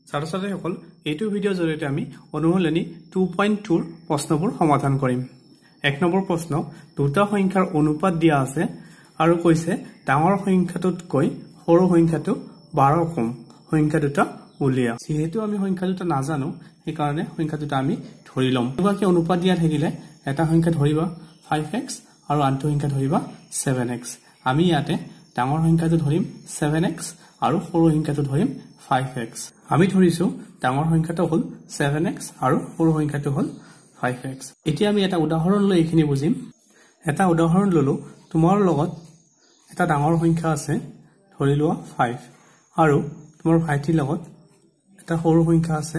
ছাত্ৰ-ছাত্ৰীসকল এইটো ভিডিঅ' জৰিয়তে আমি অনুশীলনী 2.2 ৰ প্ৰশ্নবোৰ সমাধান কৰিম। 1 নম্বৰ প্ৰশ্ন দুটা সংখ্যাৰ অনুপাত দিয়া আছে আৰু কৈছে ডাঙৰ সংখ্যাটোতকৈ সৰু সংখ্যাটো 12 কম সংখ্যা দুটা উলিয়া। যেহেতু আমি সংখ্যা দুটা নাজানো এই কাৰণে সংখ্যা দুটা আমি ধৰি লম। কিবাকি অনুপাত দিয়া থাকিলে এটা সংখ্যা ধৰিবা 5x আৰু আনটো সংখ্যা ধৰিবা 7x। আমি ইয়াতে ডাঙৰ সংখ্যাটো ধৰিম 7x আৰু সৰু সংখ্যাটো ধৰিম 5x। আমি ধৰিছো ডাঙৰ সংখ্যাটো হল 7x আৰু সৰু সংখ্যাটো হল 5x। এতিয়া আমি এটা উদাহৰণ লৈ এইখিনি বুজিম। এটা উদাহৰণ ললো, তোমাৰ লগত এটা ডাঙৰ সংখ্যা আছে ধৰি লোৱা 5 আৰু তোমাৰ ভাইটিৰ লগত এটা সৰু সংখ্যা আছে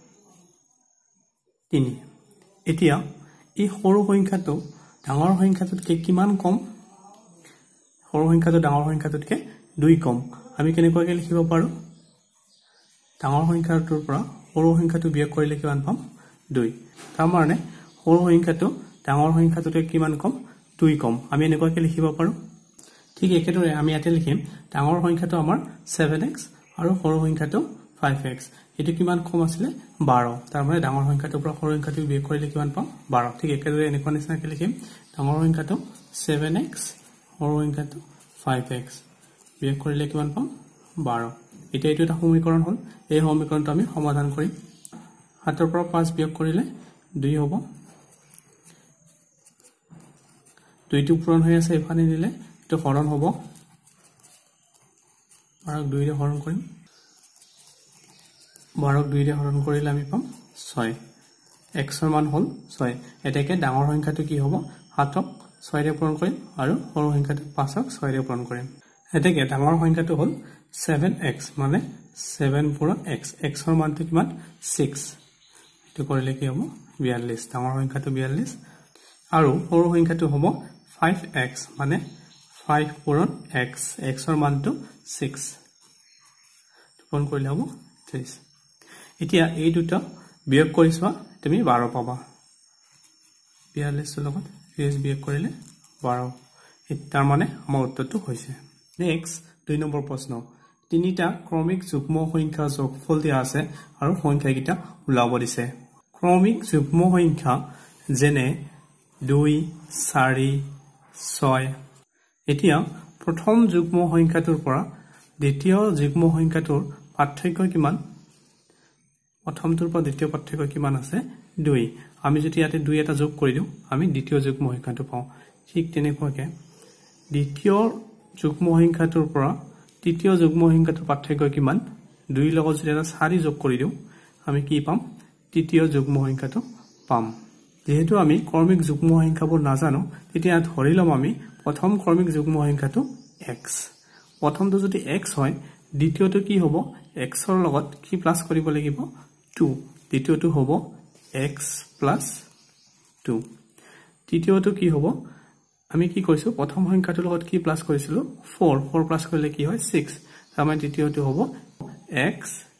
3। এতিয়া এই সৰু সংখ্যাটো ডাঙৰ সংখ্যাটোতকৈ কিমান কম? সৰু সংখ্যাটো ডাঙৰ সংখ্যাটোতকৈ 2 কম। আমি কেনেকৈ লিখিব পাৰো? ডাঙৰ সংখ্যাটোৰ পৰা সৰু সংখ্যাটো বিয়োগ কৰিলে কিমান পাম? 2। তাৰ মানে সৰু সংখ্যাটো ডাঙৰ সংখ্যাটোতকৈ কিমান কম? 2 কম। আমি এনেকৈ লিখিব পাৰো। ঠিক একেদৰে আমি ইয়াতে লিখিম ডাঙৰ সংখ্যাটো আমাৰ 7x আৰু সৰু সংখ্যাটো 5x। এটো কিমান কম আছিলে? 12। তাৰ মানে ডাঙৰ সংখ্যাটোৰ পৰা সৰু সংখ্যাটো বিয়োগ কৰিলে কিমান পাম? 12। ঠিক একেদৰে এনেকুৱা নিচিনাকৈ লিখিম ডাঙৰ সংখ্যাটো 7x সৰু সংখ্যাটো 5x বিয়োগ কৰিলে কিমান পাম? 12। এতিয়া এইটো এটা সমীকৰণ হল। এই সমীকৰণটো আমি সমাধান কৰিম। 7 ৰ পৰা 5 বিয়োগ কৰিলে 2 হ'ব। 2টো পূৰণ হৈ আছে এফালে দিলে এটো হৰণ হ'ব। আৰু 2 ৰে হৰণ কৰিম। 12ক 2 ৰে হৰণ কৰিলে আমি পাম 6। x ৰ মান হল 6। এতেকে ডাঙৰ সংখ্যাটো কি হ'ব? 7ক 6 ৰে পূৰণ কৰিম আৰু সৰু সংখ্যাটো 5ক 6 ৰে পূৰণ কৰিম। এতেকে ডাঙৰ সংখ্যাটো হল 7x মানে 7 পূৰণ x। x ৰ মানটো কিমান? 6। এটো কৰিলে কি হ'ব? 42। ডাঙৰ সংখ্যাটো 42 আৰু সৰু সংখ্যাটো হ'ব 5x মানে 5 পূৰণ x। x ৰ মানটো 6। পূৰণ কৰিলে হ'ব 30। এতিয়া এই দুটা বিয়োগ কৰি চোৱা, তুমি 12 পাবা। 42 ৰ লগত 30 বিয়োগ কৰিলে 12। তাৰ মানে আমাৰ উত্তৰটো হৈছে। নেক্সট 2 নম্বৰ প্ৰশ্ন তিনিটা ক্ৰমিক যুগ্ম সংখ্যা যোগফল দিয়া আছে আৰু সংখ্যাকেইটা ওলাব দিছে। ক্ৰমিক যুগ্ম সংখ্যা যেনে 2, 4, 6। এতিয়া প্ৰথম যুগ্ম সংখ্যাটোৰ পৰা দ্বিতীয় যুগ্ম সংখ্যাটোৰ পাৰ্থক্য কিমান? প্ৰথমটোৰ পৰা দ্বিতীয় পাৰ্থক্য কিমান আছে? 2। আমি যদি ইয়াতে 2 এটা যোগ কৰি দিওঁ আমি দ্বিতীয় যুগ্ম সংখ্যাটো পাওঁ। ঠিক তেনেকুৱাকে দ্বিতীয় যুগ্ম সংখ্যাটোৰ পৰা তৃতীয় যুগ্ম সংখ্যাটোৰ পাৰ্থক্য কিমান? 2 লগত যদি এটা 4 যোগ কৰি দিওঁ আমি কি পাম? তৃতীয় যুগ্ম সংখ্যাটো পাম। যেহেতু আমি ক্ৰমিক যুগ্ম সংখ্যাবোৰ নাজানো তেতিয়া ধৰি লম আমি প্ৰথম ক্ৰমিক যুগ্ম সংখ্যাটো x। প্ৰথমটো যদি x হয় দ্বিতীয়টো কি হ'ব? x ৰ লগত কি প্লাস কৰিব লাগিব? 2। দ্বিতীয়টো হ'ব x + 2। তৃতীয়টো কি হ'ব? আমি কি কৰিছো প্ৰথম সংখ্যাটোৰ লগত কি প্লাস কৰিছিলো? 4 প্লাস কৰিলে কি হয়? 6। তাৰমানে তৃতীয়টো হ'ব x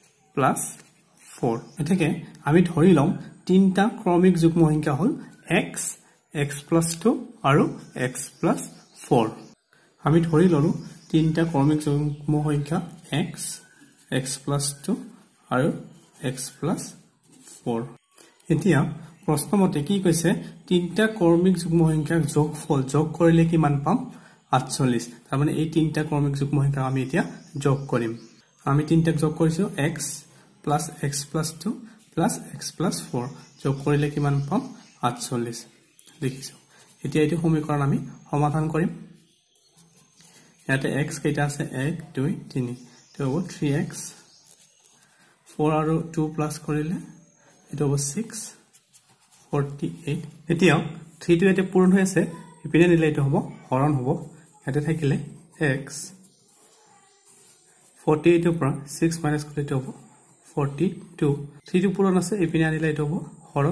+ 4। এতেকে আমি ধৰি লম তিনটা ক্ৰমিক যুগ্ম সংখ্যা হল x, x + 2 আৰু x + 4। আমি ধৰি ললো তিনটা ক্ৰমিক যুগ্ম সংখ্যা x, x + 2 আৰু x + 4। এতিয়া প্ৰশ্নমতে কি কৈছে? তিনটা ক্ৰমিক যুগ্ম সংখ্যাৰ যোগফল যোগ কৰিলে কিমান পাম? 48। তাৰ মানে এই তিনটা ক্ৰমিক যুগ্ম সংখ্যা আমি এতিয়া যোগ কৰিম। আমি তিনটাক যোগ কৰিছো x + x + 2 + x + 4 যোগ কৰিলে কিমান পাম? 48 দেখিছো। এতিয়া এইটো সমীকৰণ আমি সমাধান কৰিম। ইয়াতে x কেইটা আছে? 1 2 3। তো হ'ব 3x। 4 আৰু 2 প্লাস কৰিলে এটো হ'ব 6 48। এতিয়া 3 টো এতে পূৰণ হৈ আছে ইপিনে নিলে এটো হ'ব হৰণ হ'ব। ইয়াতে থাকিলে x 48 ৰ পৰা 6 মাইনাস কৰিলে এটো হ'ব 42। 3 টো পূৰণ আছে ইপিনে আনিলে এটো হ'ব হৰণ।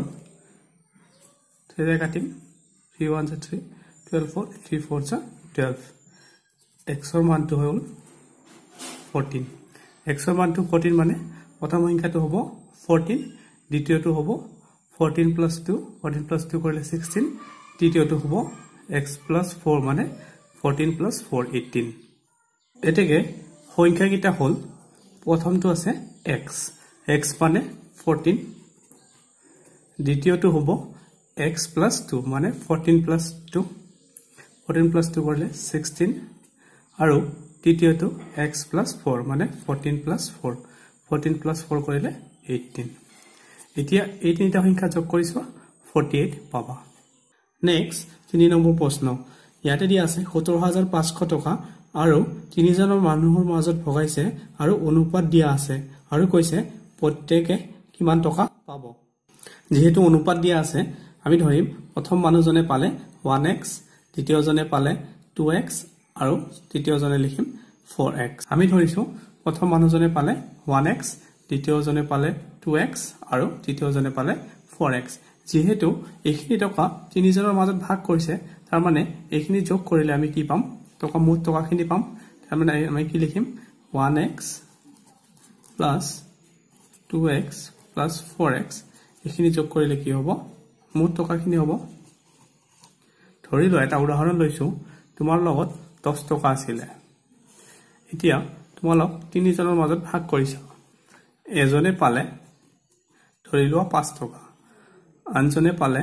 3 ৰে কাটিম 3 1 3 12 4 3 4 12। x ৰ মানটো হ'ল 14। x ৰ মানটো 14 মানে প্ৰথম সংখ্যাটো হ'ব 14, দ্বিতীয়টো হ'ব 14 + 2 14 + 2 কৰিলে 16, তৃতীয়টো হ'ব x + 4 মানে 14 + 4 18। এতেকে সংখ্যাকেইটা হল প্ৰথমটো আছে x। x মানে 14 দ্বিতীয়টো হ'ব x plus 2 মানে 14 plus 2 14 plus 2 কৰিলে 16 আৰু তৃতীয়টো x plus 4 মানে 14 plus 4 14 plus 4 কৰিলে 18 এতিয়া এই তিনিটা সংখ্যা যোগ কৰিছো 48 পাবা নেক্সট 3 নম্বৰ প্ৰশ্ন ইয়াতে দিয়া আছে 17500 টকা আৰু তিনিজনৰ মানুহৰ মাজত ভগাইছে আৰু অনুপাত দিয়া আছে আৰু কৈছে প্ৰত্যেকে কিমান টকা পাব যেহেতু অনুপাত দিয়া আছে আমি ধৰিম প্ৰথম মানুহজনে পালে 1x দ্বিতীয়জনে পালে 2x আৰু তৃতীয়জনে লিখিম 4x আমি ধৰিছো প্ৰথম মানুহজনে পালে 1x দ্বিতীয়জনে পালে 2x আৰু তৃতীয়জনে পালে 4x যেহেতু এইখিনি টকা তিনিজনৰ মাজত ভাগ কৰিছে তাৰ মানে এইখিনি যোগ কৰিলে আমি কি পাম টকা মুঠ টকাখিনি পাম তাৰ মানে আমি কি লিখিম 1x plus 2x plus 4x এইখিনি যোগ কৰিলে কি হ'ব মুঠ টকাখিনি হ'ব ধৰি লোৱা এটা উদাহৰণ লৈছো তোমাৰ লগত 10 টকা আছিল এতিয়া তোমালোক তিনিজনৰ মাজত ভাগ কৰিছা এজনে পালে ধৰি লোৱা 5 টকা আনজনে পালে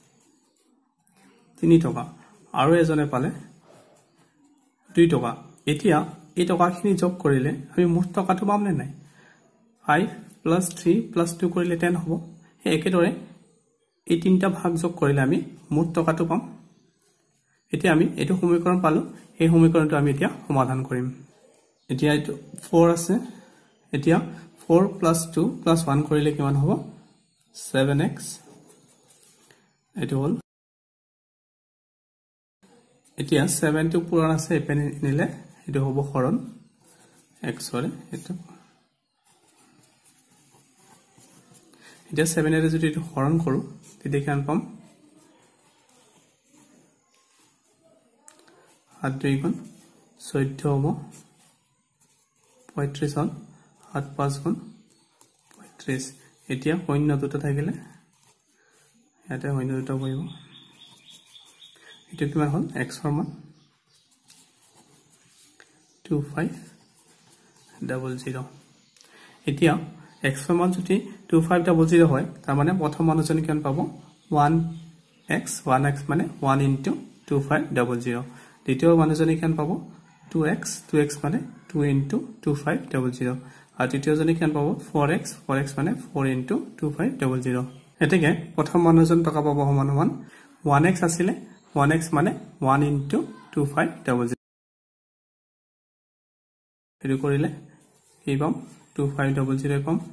3 টকা আৰু এজনে পালে 2 টকা এতিয়া এই টকাখিনি যোগ কৰিলে আমি মুঠ টকাটো পাম নে নাই 5 plus 3 plus 2 কৰিলে 10 হ'ব একেদৰে এই তিনিটা ভাগ যোগ কৰিলে আমি মুঠ টকাটো পাম এতিয়া আমি এটো সমীকৰণ পালো এই সমীকৰণটো আমি এতিয়া সমাধান কৰিম এতিয়া এটো 4 আছে এতিয়া 4 plus 2 plus 1 কৰিলে কিমান হ'ব 7x এটো হল এতিয়া 7 টো পুৰণ আছে এপেনে নিলে এটো হ'ব হৰণ x হৰে এটো এতিয়া 7 এৰে যদি এটো হৰণ কৰো তেতিয়া কিমান পাম 7 2 গুণ 14 হ'ব 35 হল 7 5 গুণ 35 এতিয়া শূন্য দুটা থাকিলে ইয়াতে শূন্য দুটা বহিব এটো কিমান হল x ৰ মান 2500 এতিয়া x ৰ মান যদি 2500 হয় তাৰ মানে প্ৰথম মানুহজন কিমান পাব 1x মানে 1 into 2500 দ্বিতীয় মানুহজনে কিমান পাব 2x মানে 2 into 2500 আৰু তৃতীয়জনে কিমান পাব 4x মানে 4 into 2500 এতেকে প্ৰথম মানুহজন টকা পাব সমান সমান 1x আছিল 1x মানে 1 into 2500 এটো কৰিলে কি পাম 2500 পাম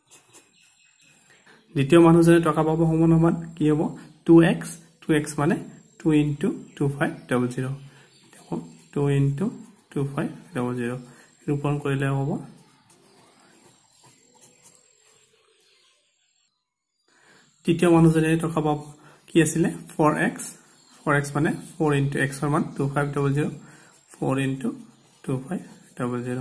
দ্বিতীয় মানুহজনে টকা পাব সমান সমান কি হ'ব 2x মানে 2 into 2500 দেখো 2 into 2500 ৰূপণ কৰিলে হ'ব তৃতীয় মানুহজনে টকা পাব কি আছিল 4x মানে 4 into x ৰ মান 2500 4 into 2500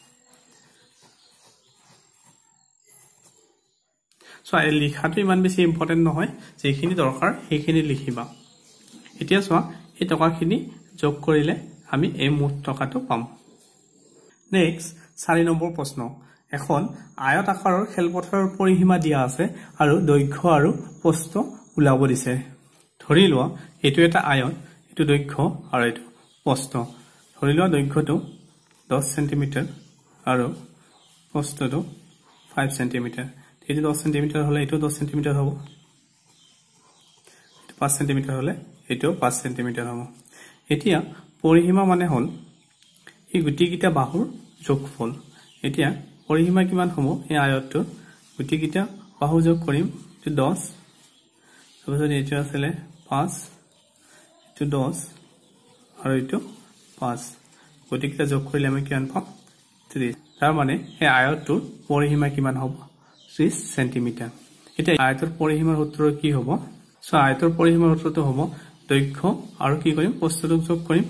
সো এই লিখাটো ইমান বেছি ইম্পৰ্টেন্ট নহয় যেখিনি দৰকাৰ সেইখিনি লিখিবা এতিয়া চোৱা এই টকাখিনি যোগ কৰিলে আমি এই মুঠ টকাটো পাম নেক্সট 4 নম্বৰ প্ৰশ্ন এখন আয়ত আকাৰৰ খেলপথাৰৰ পৰিসীমা দিয়া আছে আৰু দৈৰ্ঘ্য আৰু প্ৰস্থ উলাব দিছে ধৰি লোৱা এটো এটা আয়ত এটো দৈৰ্ঘ্য আৰু এটো প্ৰস্থ ধৰি লোৱা দৈৰ্ঘ্যটো 10 cm আৰু প্ৰস্থটো 5 cm এটো 10 cm হলে এটো 10 cm হ'ব এটো 5 cm হলে এটো 5 cm হ'ব এতিয়া পৰিসীমা মানে হল এই গুটিকিটা বাহুৰ যোগফল এতিয়া পৰিসীমা কিমান হ'ব এই আয়তটো গুটিকিটা বাহু যোগ কৰিম এটো 10 তাৰপিছত এটো আছিল 5 এটো 10 আৰু এটো 5 গুটিকিটা যোগ কৰিলে আমি কিমান পাম 30 তাৰ মানে এই আয়তটোৰ পৰিসীমা কিমান হ'ব 30 cm এটা আয়তৰ পৰিসীমাৰ সূত্ৰ কি হ'ব সো আয়তৰ পৰিসীমাৰ সূত্ৰটো হ'ব দৈৰ্ঘ্য আৰু কি কৰিম প্ৰস্থটো যোগ কৰিম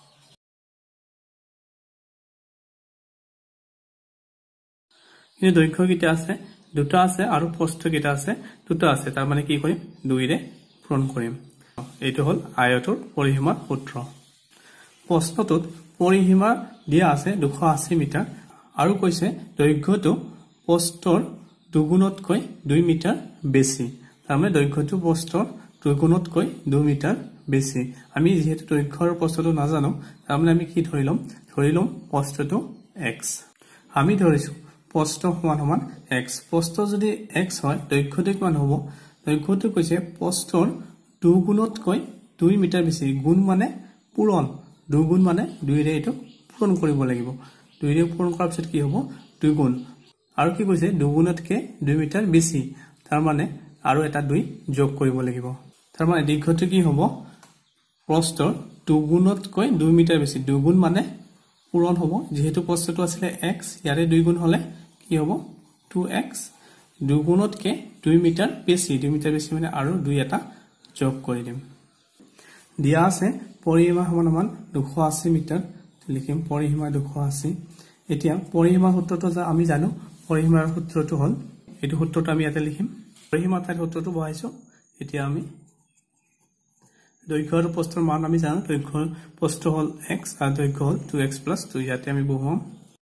এই দৈৰ্ঘ্য কিটা আছে দুটা আছে আৰু প্ৰস্থ কিটা আছে দুটা আছে তাৰ মানে কি কৰিম 2 ৰে পূৰণ কৰিম এইটো হল আয়তৰ পৰিসীমাৰ সূত্ৰ প্ৰশ্নটোত পৰিসীমা দিয়া আছে 280 মিটাৰ আৰু কৈছে দৈৰ্ঘ্যটো প্ৰস্থৰ দুগুণতকৈ 2 মিটাৰ বেছি তাৰমানে দৈৰ্ঘ্যটো প্ৰস্থৰ দুগুণতকৈ 2 মিটাৰ বেছি আমি যেহেতু দৈৰ্ঘ্যৰ প্ৰস্থটো নাজানো তাৰমানে আমি কি ধৰি লম প্ৰস্থটো x আমি ধৰিছো প্ৰস্থ সমান x প্ৰস্থ যদি x হয় দৈৰ্ঘ্যটো কিমান হ'ব দৈৰ্ঘ্যটো কৈছে প্ৰস্থৰ দুগুণতকৈ 2 মিটাৰ বেছি গুণ মানে পূৰণ দুগুণ মানে 2 ৰে এটো পূৰণ কৰিব লাগিব 2 ৰে পূৰণ কৰাৰ পিছত কি হ'ব দুগুণ আৰু কি কৈছে দুগুণতকৈ 2 মিটাৰ বেছি তাৰ মানে আৰু এটা 2 যোগ কৰিব লাগিব তাৰ মানে দৈৰ্ঘ্যটো কি হ'ব প্ৰস্থৰ দুগুণতকৈ 2 মিটাৰ বেছি দুগুণ মানে পূৰণ হ'ব যেহেতু প্ৰস্থটো আছিল x ইয়াৰে 2 গুণ হলে কি হ'ব 2x দুগুণতকৈ 2 মিটাৰ বেছি মানে আৰু 2 এটা যোগ কৰি দিম দিয়া আছে পৰিসীমা সমান 280 মিটাৰ লিখিম পৰিসীমা 280 এতিয়া পৰিসীমাৰ সূত্ৰটো আমি জানো পৰিসীমাৰ সূত্ৰটো হ'ল এইটো সূত্ৰটো আমি ইয়াতে লিখিম পৰিসীমাৰ ঠাইত সূত্ৰটো বহাইছো এতিয়া আমি দৈৰ্ঘ্য আৰু প্ৰস্থৰ মান আমি জানো দৈৰ্ঘ্যৰ প্ৰস্থ হ'ল x আৰু দৈৰ্ঘ্য হ'ল 2x + 2 ইয়াতে আমি বহুৱাম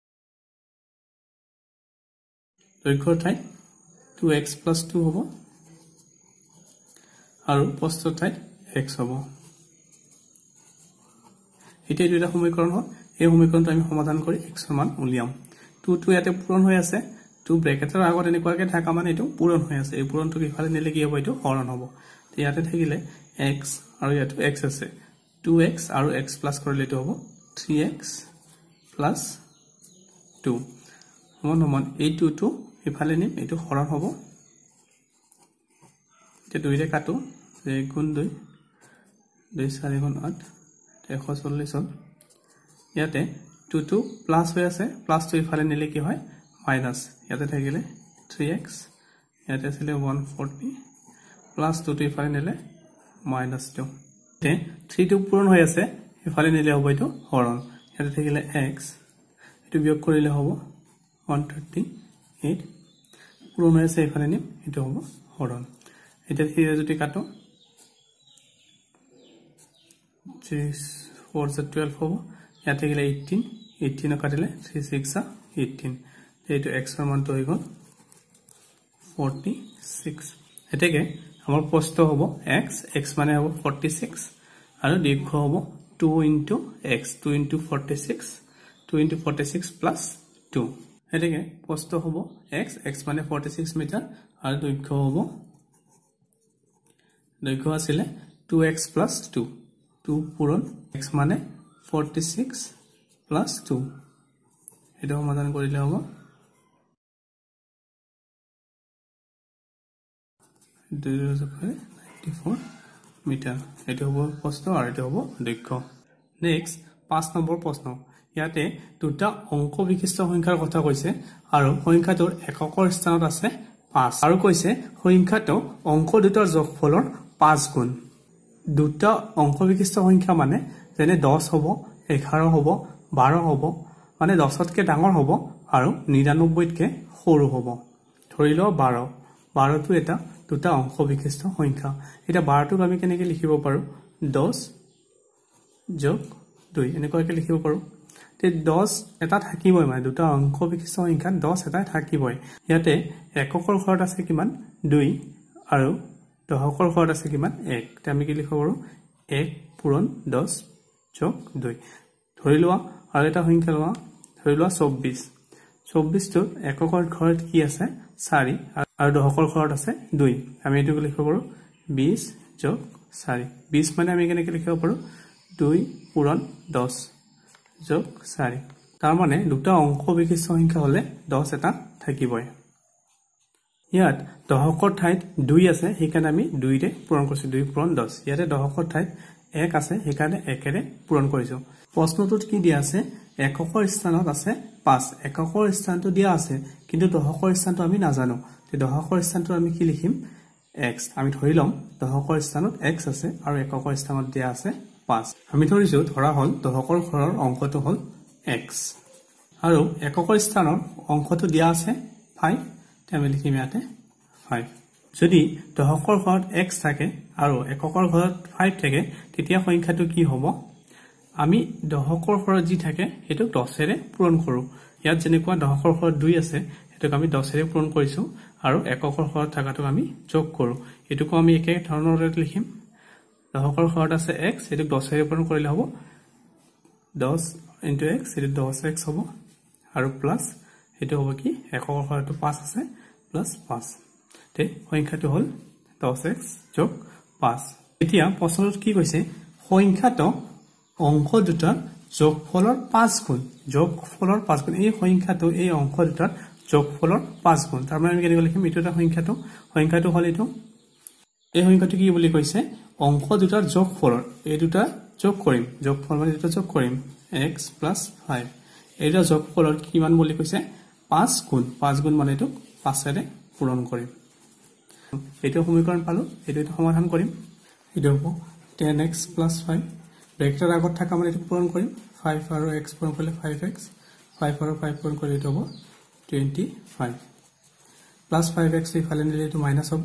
দৈৰ্ঘ্যৰ ঠাইত 2x + 2 হ'ব আৰু প্ৰস্থৰ ঠাইত x হ'ব এতিয়া দুটা সমীকৰণ হ'ল এই সমীকৰণটো আমি সমাধান কৰি x ৰ মান উলিয়াম 2 ইয়াতে পূৰণ হৈ আছে 2 ব্ৰেকেটৰ আগত এনেকুৱাকে থাকা মানে এটো পূৰণ হৈ আছে এই পূৰণটো কিফালে নিলে কি হ'ব এটো হৰণ হ'ব ইয়াতে থাকিলে x আৰু ইয়াতে x আছে 2x আৰু x প্লাস কৰিলে এটো হ'ব 3x + 2 সমান এই 2 টো ইফালে নিম এটো হৰণ হ'ব এতিয়া 2 ৰে কাটো 1 গুণ 2 2 4 গুণ 8 140 হ'ল ইয়াতে 2 টো প্লাস হৈ আছে প্লাস টো ইফালে নিলে কি হয় মাইনাস ইয়াতে থাকিলে 3x ইয়াতে আছিল 140 প্লাস 2 টো ইফালে নিলে -2 তে 3 টো পূৰণ হৈ আছে ইফালে নিলে হ'ব এটো হৰণ ইয়াতে থাকিলে x এটো বিয়োগ কৰিলে হ'ব 138 পূৰণ হৈ আছে ইফালে নিম এটো হ'ব হৰণ এটা থিৰে যদি কাটো 4 12 হ'ব ইয়াতে থাকিলে 18 কাটিলে 3 6 18 এইটো x ৰ মানটো হৈ গ'ল 46 এতেকে আমাৰ প্ৰস্থ হ'ব x মানে হ'ব 46 আৰু দৈৰ্ঘ্য হ'ব 2 * x 2 * 46 2 * 46 + 2 এতেকে প্ৰস্থ হ'ব x মানে 46 মিটাৰ আৰু দৈৰ্ঘ্য আছিল 2x + 2 2 পূৰণ x মানে 46 + 2 এটা সমাধান কৰিলে হ'ব 94 মিটাৰ এটো হ'ব প্ৰস্থ আৰু এটো হ'ব দৈৰ্ঘ্য নেক্সট 5 নম্বৰ প্ৰশ্ন ইয়াতে দুটা অংক বিশিষ্ট সংখ্যাৰ কথা কৈছে আৰু সংখ্যাটোৰ এককৰ স্থানত আছে 5 আৰু কৈছে সংখ্যাটো অংক দুটাৰ যোগফলৰ 5 গুণ দুটা অংক বিশিষ্ট সংখ্যা মানে যেনে 10 হ'ব 11 হ'ব 12 হ'ব মানে 10তকৈ ডাঙৰ হ'ব আৰু 99তকৈ সৰু হ'ব ধৰি লও 12 টো এটা দুটা অংক বিশিষ্ট সংখ্যা এটা 12 টোক আমি কেনেকৈ লিখিব পাৰো 10 + 2 এনেকুৱাকৈ লিখিব পাৰো তে 10 এটা থাকিবই মানে দুটা অংক বিশিষ্ট সংখ্যা 10 এটা থাকিবই ইয়াতে এককৰ ঘৰত আছে কিমান 2 আৰু দশকৰ ঘৰত আছে কিমান 1 তে আমি কি লিখিব পাৰো 1 পূৰণ 10 + 2 ধৰি লোৱা আৰু এটা সংখ্যা লোৱা ধৰি লোৱা 24 টো এককৰ ঘৰত কি আছে 4 আৰু দশকৰ ঘৰত আছে 2 আমি এটো লিখিব পাৰো 20 + 4 20 মানে আমি কেনেকৈ লিখিব পাৰো 2 পূৰণ 10 + 4 তাৰ মানে দুটা অংক বিশিষ্ট সংখ্যা হলে 10 এটা থাকিবই ইয়াত দশকৰ ঠাইত 2 আছে সেইকাৰণে আমি 2 ৰে পূৰণ কৰিছো 2 পূৰণ 10 ইয়াতে দশকৰ ঠাইত 1 আছে সেইকাৰণে 1 ৰে পূৰণ কৰিছো প্ৰশ্নটোত কি দিয়া আছে এককৰ স্থানত আছে 5 এককৰ স্থানটো দিয়া আছে কিন্তু দশকৰ স্থানটো আমি নাজানো তে দশকৰ স্থানটো আমি কি লিখিম x আমি ধৰি লম দশকৰ স্থানত x আছে আৰু এককৰ স্থানত দিয়া আছে 5 আমি ধৰিছো ধৰা হল দশকৰ ঘৰৰ অংকটো হল x আৰু এককৰ স্থানৰ অংকটো দিয়া আছে 5 তে আমি লিখিম ইয়াতে 5 যদি দশকৰ ঘৰত x থাকে আৰু এককৰ ঘৰত 5 থাকে তেতিয়া সংখ্যাটো কি হ'ব আমি দশকৰ ঘৰত যি থাকে হেতু 10 ৰে পূৰণ কৰো ইয়াত যেনেকুৱা দশকৰ ঘৰত 2 আছে হেতুক আমি 10 ৰে পূৰণ কৰিছো আৰু এককৰ ঘৰত থাকাটো আমি যোগ কৰো এটুকো আমি একে ধৰণৰে লিখিম দশকৰ ঘৰত আছে x এটুক 10 এৰে পূৰণ কৰিলে হ'ব 10 * x এটুক 10x হ'ব আৰু প্লাস এটো হ'ব কি এককৰ ঘৰটো 5 আছে প্লাস 5 তে সংখ্যাটো হ'ল 10x + 5 এতিয়া প্ৰশ্নত কি কৈছে সংখ্যাটো অংক দুটাৰ যোগফলৰ 5 গুণ যোগফলৰ 5 গুণ এই সংখ্যাটো এই অংক দুটাৰ যোগফলৰ 5 গুণ তাৰ মানে আমি কেনেকৈ লিখিম এটো এটা সংখ্যাটো হ'ল এটো এই সংখ্যাটো কি বুলি কৈছে অংক দুটাৰ যোগফলৰ এই দুটা যোগ কৰিম যোগফল মানে এটা যোগ কৰিম x + 5 এইটা যোগফলৰ কিমান বুলি কৈছে 5 গুণ মানে এটো 5 এৰে পূৰণ কৰিম এটো সমীকৰণ পালো এটো সমাধান কৰিম এটো হ'ব 10x + 5 ব্ৰেকেটৰ আগত থকা মানে এটো পূৰণ কৰিম 5 আৰু x পূৰণ কৰিলে 5x 5 আৰু 5 পূৰণ কৰিলে এটো হ'ব 25 প্লাস 5x ইফালে নিলে এটো মাইনাস হ'ব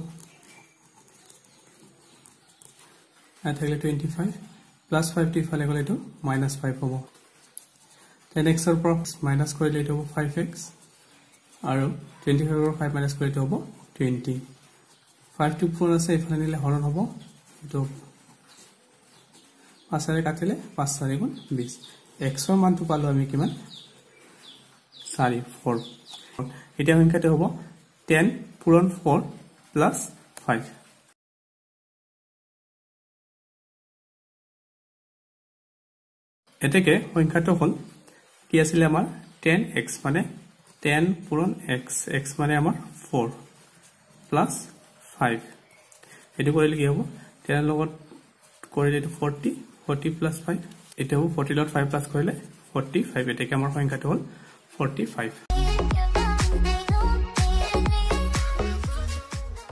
আর থাকলে 25 প্লাস 5 টি ইফালে গলে এটো -5 হ'ব 10x এর পর মাইনাস কৰিলে এটো হ'ব 5x আৰু 25 এর 5 মাইনাস কৰিলে এটো হ'ব 20 5 টো পূৰণ আছে ইফালে নিলে হৰণ হ'ব এটো 5 এৰে কাটিলে 5 4 গুণ 20 x এর মানটো পালো আমি কিমান 4 এতিয়া সংখ্যাটো হ'ব 10 পূৰণ 4 প্লাস 5 এতেকে সংখ্যাটো হ'ল কি আছিল আমাৰ 10x মানে 10 পূৰণ x x মানে আমাৰ 4 প্লাস 5 এটো কৰিলে কি হ'ব 10 লগত কৰিলে এটো 40 প্লাস 5 এটো হ'ব 40 লগত 5 প্লাস কৰিলে 45 এতেকে আমাৰ সংখ্যাটো হ'ল 45